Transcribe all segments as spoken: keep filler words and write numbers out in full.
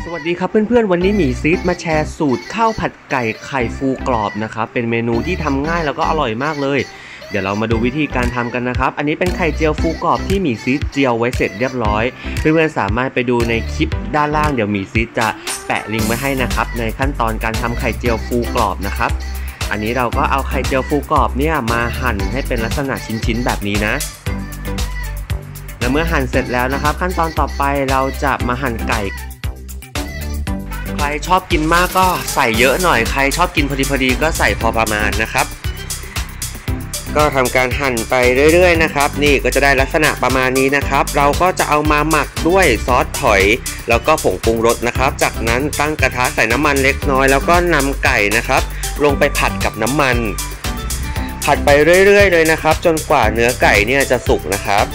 สวัสดีครับเพื่อนๆวันนี้หมีซีดมาแชร์สูตรข้าวผัดไก่ไข่ฟูกรอบนะครับเป็นเมนูที่ทำง่ายแล้วก็อร่อยมากเลยเดี๋ยวเรามาดูวิธีการทำกันนะครับอันนี้เป็นไข่เจียวฟูกรอบที่หมีซีดเจียวไว้เสร็จเรียบร้อยเพื่อนๆสามารถไปดูในคลิปด้านล่างเดี๋ยวหมีซีดจะแปะลิงก์ไว้ให้นะครับในขั้นตอนการทำไข่เจียวฟูกรอบนะครับอันนี้เราก็เอาไข่เจียวฟูกรอบเนี่ยมาหั่นให้เป็นลักษณะชิ้นๆแบบนี้นะและเมื่อหั่นเสร็จแล้วนะครับขั้นตอนต่อไปเราจะมาหั่นไก่ใครชอบกินมากก็ใส่เยอะหน่อยใครชอบกินพอดีพอดีก็ใส่พอประมาณนะครับก็ทำการหั่นไปเรื่อยๆนะครับนี่ก็จะได้ลักษณะประมาณนี้นะครับเราก็จะเอามาหมักด้วยซอสถอยแล้วก็ผงปรุงรสนะครับจากนั้นตั้งกระทะใส่น้ำมันเล็กน้อยแล้วก็นำไก่นะครับลงไปผัดกับน้ำมันผัดไปเรื่อยๆเลยนะครับจนกว่าเนื้อไก่เนี่ยจะสุกนะครับ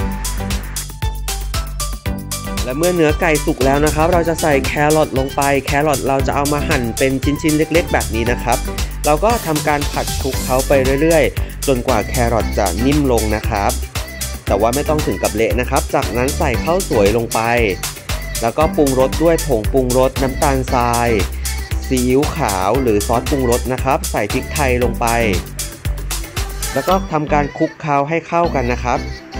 และเมื่อเนื้อไก่สุกแล้วนะครับเราจะใส่แครอทลงไปแครอทเราจะเอามาหั่นเป็นชิ้นๆเล็กๆแบบนี้นะครับเราก็ทำการผัดคลุกเขาไปเรื่อยๆจนกว่าแครอทจะนิ่มลงนะครับแต่ว่าไม่ต้องถึงกับเละนะครับจากนั้นใส่ข้าวสวยลงไปแล้วก็ปรุงรสด้วยผงปรุงรสน้ำตาลทรายซีอิ๊วขาวหรือซอสปรุงรสนะครับใส่พริกไทยลงไปแล้วก็ทำการคลุกเคล้าให้เข้ากันนะครับ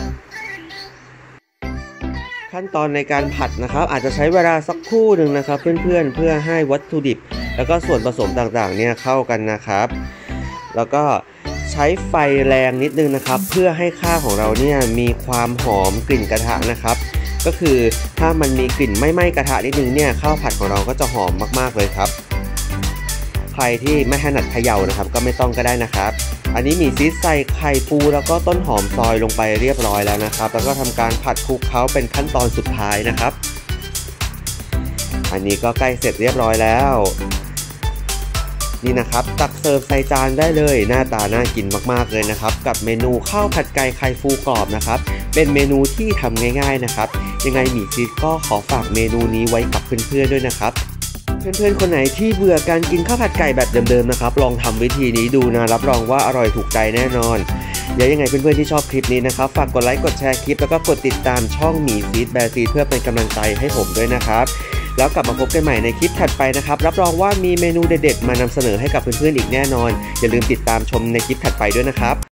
ขั้นตอนในการผัดนะครับอาจจะใช้เวลาสักครู่หนึ่งนะครับเพื่อนๆเพื่อให้วัตถุดิบแล้วก็ส่วนผสมต่างๆเนี่ยเข้ากันนะครับแล้วก็ใช้ไฟแรงนิดนึงนะครับเพื่อให้ข้าวของเราเนี่ยมีความหอมกลิ่นกระทะนะครับก็คือถ้ามันมีกลิ่นไม่ไหม้กระทะนิดนึงเนี่ยข้าวผัดของเราก็จะหอมมากๆเลยครับใครที่ไม่ถนัดเขย่านะครับก็ไม่ต้องก็ได้นะครับอันนี้หมี่ซีดใส่ไข่ปูแล้วก็ต้นหอมซอยลงไปเรียบร้อยแล้วนะครับแล้วก็ทำการผัดคลุกเคล้าเป็นขั้นตอนสุดท้ายนะครับอันนี้ก็ใกล้เสร็จเรียบร้อยแล้วนี่นะครับตักเสิร์ฟใส่จานได้เลยหน้าตาน่ากินมากๆเลยนะครับกับเมนูข้าวผัดไก่ไข่ฟูกรอบนะครับเป็นเมนูที่ทำง่ายๆนะครับยังไงหมี่ซีดก็ขอฝากเมนูนี้ไว้กับเพื่อนๆด้วยนะครับเพื่อนๆคนไหนที่เบื่อการกินข้าวผัดไก่แบบเดิมๆนะครับลองทำวิธีนี้ดูนะรับรองว่าอร่อยถูกใจแน่นอนเดี๋ยวยังไงเพื่อนๆที่ชอบคลิปนี้นะครับฝากกดไลค์กดแชร์คลิปแล้วก็กดติดตามช่องหมีซีดแบร์ซีดเพื่อเป็นกำลังใจให้ผมด้วยนะครับแล้วกลับมาพบกันใหม่ในคลิปถัดไปนะครับรับรองว่ามีเมนูเด็ดๆมานำเสนอให้กับเพื่อนๆอีกแน่นอนอย่าลืมติดตามชมในคลิปถัดไปด้วยนะครับ